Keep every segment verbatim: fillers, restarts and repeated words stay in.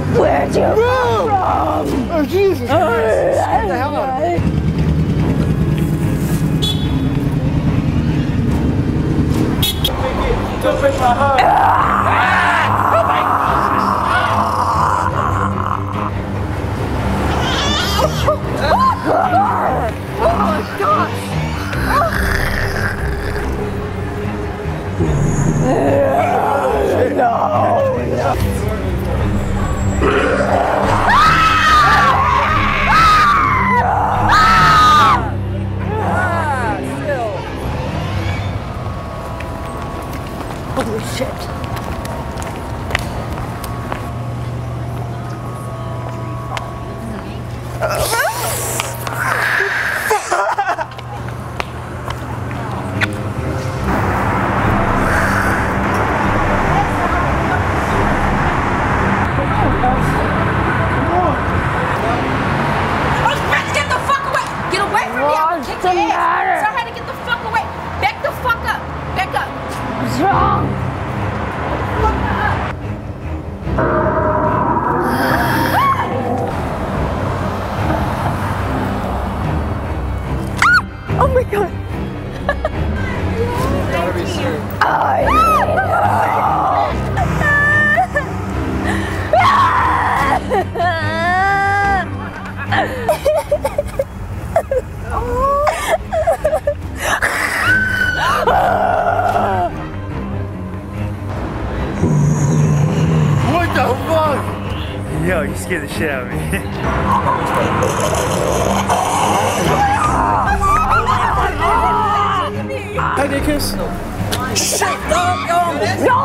Where'd you come from? Oh, Jesus Christ. What the hell? Don't break my heart. Ah! Oh my God. No, no. Holy shit. What's the matter? Tell her to get the fuck away. Back the fuck up. Back up. What's wrong? Fuck up. Oh my God. You gotta be serious. I What the fuck? Yo, you scared the shit out of me. Can I get a kiss? Shut up, yo! No!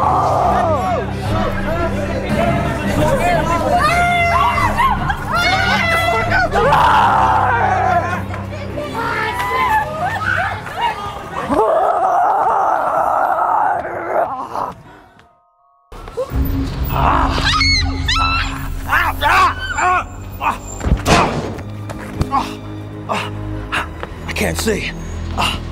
I can't see. Ah.